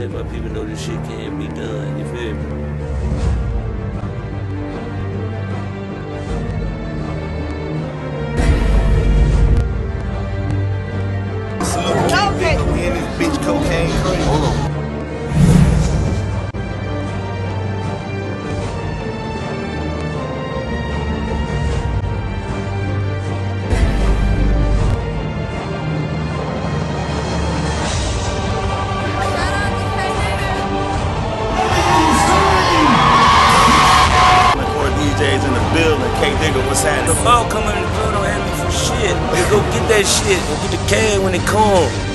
let my people know this shit can't be done. You feel me? Okay. We in this bitch cocaine crazy. Hold on. DJs in the building, K-Digga, what's happening? The ball coming in the club don't have me for shit. They go get that shit. Go get the cash when it come.